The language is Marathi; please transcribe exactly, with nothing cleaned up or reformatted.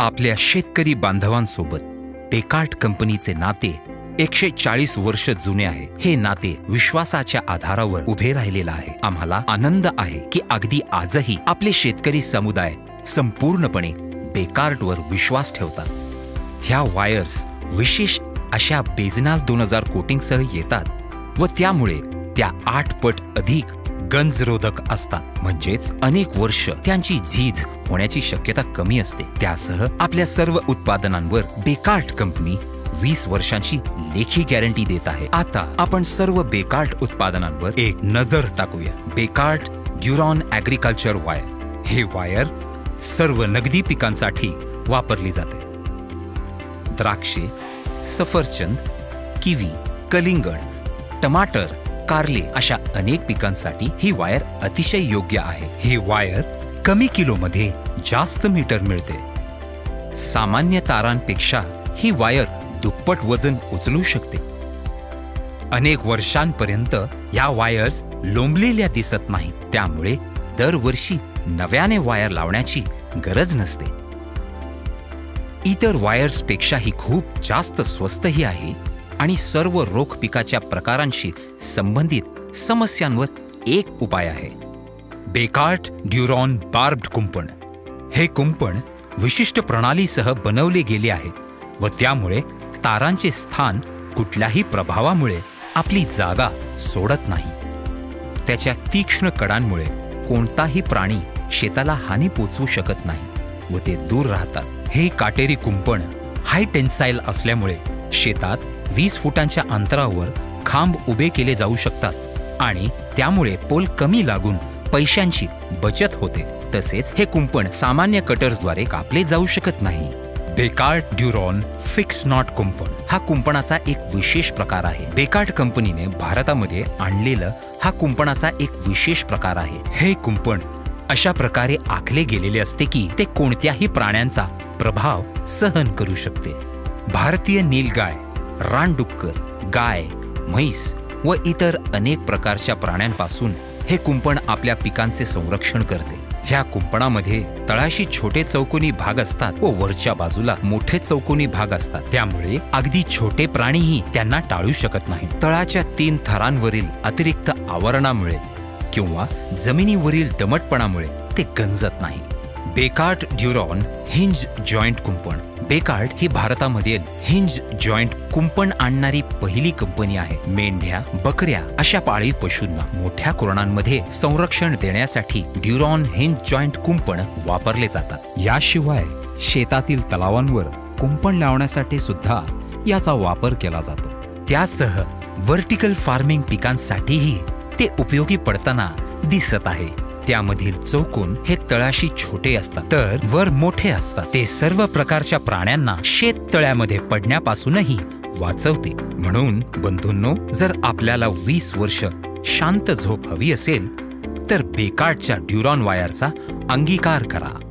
आपल्या शेतकरी बांधवांसोबत बेकार्ट कंपनीचे नाते एकशे चाळीस वर्ष जुने आहे। हे नाते विश्वासाच्या आधारावर उभे राहिलेलं आहे। आम्हाला आनंद आहे की अगदी आजही आपले शेतकरी समुदाय संपूर्णपणे बेकार्टवर विश्वास ठेवतात। ह्या वायर्स विशेष अशा बेजनाल दोन हजार कोटिंगसह येतात व त्यामुळे त्या आठ पट अधिक गंजरोधक असतात, म्हणजेच अनेक वर्ष त्यांची झीज होण्याची शक्यता कमी असते। त्यासह आपल्या सर्व उत्पादनांवर बेकार्ट कंपनी वीस वर्षांची लेखी गॅरंटी देत आहे। आता आपण सर्व बेकार्ट उत्पादनांवर एक नजर टाकूया। बेकार्ट ड्युरॉन ॲग्रिकल्चर वायर हे वायर सर्व नगदी पिकांसाठी वापरली जाते। द्राक्षे, सफरचंद, किवी, कलिंगड, टमाटर, कारले अशा अनेक पिकांसाठी ही वायर अतिशय योग्य आहे। ही वायर कमी किलोमध्ये जास्त मीटर मिळते। सामान्य तारांपेक्षा ही वायर दुप्पट वजन उचलू शकते। अनेक वर्षांपर्यंत या वायर्स लोंबलेल्या दिसत नाहीत, त्यामुळे दरवर्षी नव्याने वायर लावण्याची गरज नसते। इतर वायर्सपेक्षा ही खूप जास्त स्वस्तही आहे आणि सर्व रोख पिकाच्या प्रकारांशी संबंधित समस्यांवर एक उपाय आहे। बेकार्ट ड्युरॉन बार्ब्ड कुंपण हे कुंपण विशिष्ट प्रणालीसह बनवले गेले आहे व त्यामुळे तारांचे स्थान कुठल्याही प्रभावामुळे आपली जागा सोडत नाही। त्याच्या तीक्ष्ण कडांमुळे कोणताही प्राणी शेताला हानी पोचवू शकत नाही व ते दूर राहतात। हे काटेरी कुंपण हाय टेन्साइल असल्यामुळे शेतात वीस फुटांच्या अंतरावर खांब उभे केले जाऊ शकतात आणि त्यामुळे पोल कमी लागून पैशांची बचत होते। तसेच हे कुंपण सामान्य कटर्सद्वारे कापले जाऊ शकत नाही। बेकार्ट ड्युरॉन फिक्स नॉट कुंपण हा कुंपणाचा एक विशेष प्रकार आहे। बेकार्ट कंपनीने भारतामध्ये आणलेलं हा कुंपणाचा एक विशेष प्रकार आहे। हे कुंपण अशा प्रकारे आखले गेलेले असते की ते कोणत्याही प्राण्यांचा प्रभाव सहन करू शकते। भारतीय नीलगाय, रानडुक्कर, गाय, म्हैस व इतर अनेक प्रकारच्या प्राण्यांपासून हे कुंपण आपल्या पिकांचे संरक्षण करते। ह्या कुंपणामध्ये तळाशी छोटे चौकोनी भाग असतात व वरच्या बाजूला मोठे चौकोनी भाग असतात, त्यामुळे अगदी छोटे प्राणीही त्यांना टाळू शकत नाही। तळाच्या तीन थरांवरील अतिरिक्त आवरणामुळे किंवा जमिनीवरील दमटपणामुळे ते गंजत नाही। बेकार्ट ड्युरॉन हिंज जॉइंट कुंपण बेकार्ट ही भारतामध्ये हिंज जॉइंट कुंपण आणणारी पहिली कंपनी आहे। मेंढ्या, बकऱ्या अशा पाळीव पशूंना मोठ्या कुरणांमध्ये संरक्षण देण्यासाठी ड्युरॉन हिंज जॉइंट कुंपण वापरले जातात। याशिवाय शेतातील तलावांवर कुंपण लावण्यासाठी सुद्धा याचा वापर केला जातो। त्यासह व्हर्टिकल फार्मिंग पिकांसाठीही ते उपयोगी पडताना दिसत आहे। त्यामधील चौकोन हे तळाशी छोटे असतात तर वर मोठे असतात। ते सर्व प्रकारच्या प्राण्यांना शेत तळ्यामध्ये पडण्यापासूनही वाचवते। म्हणून बंधूंनो, जर आपल्याला वीस वर्ष शांत झोप हवी असेल तर बेकार्टच्या ड्युरॉन वायरचा अंगीकार करा।